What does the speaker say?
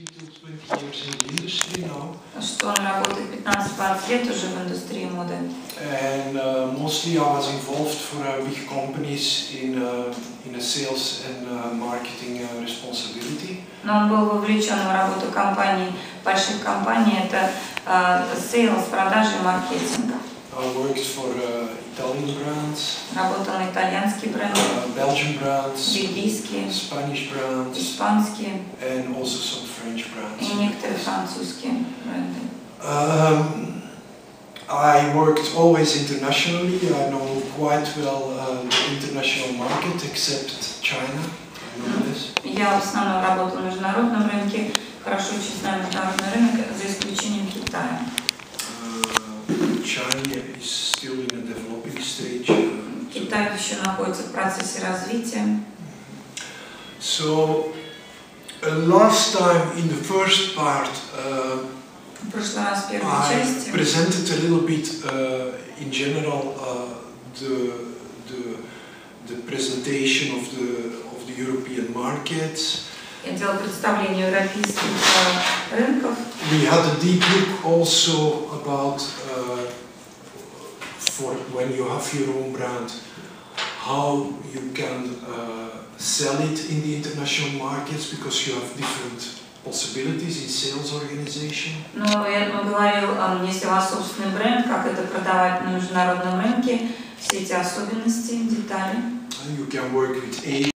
15 to 20 years in the industry now. Что он работает 15-20 лет уже в индустрии моды. And mostly I was involved for big companies in a sales and marketing responsibility. Но он был вовлечен в работу компаний, больших компаний, это sales, продажи и маркетинг. I worked for Italian brands, Работал на итальянские бренды, Belgian brands, бельгийские, Spanish brands, испанские and also some French brands. и некоторые французские бренды. I worked always internationally. I know quite well the international market, except China. I know this. Я в основном работал на международном рынке, хорошо очень знаю международный рынок, за исключением Китая. China is still in a developing stage. Китай еще находится в процессе развития. So, last time in the first part, В прошлый раз в первой I части presented a little bit in general the presentation of the European markets. я делал представление европейских рынков. We had a deep look also about for when you have your own brand, how you can sell it in the international markets, because you have different possibilities in sales organization. Но я говорил, если у вас собственный бренд, как это продавать на международном рынке, все эти особенности, детали. You can work with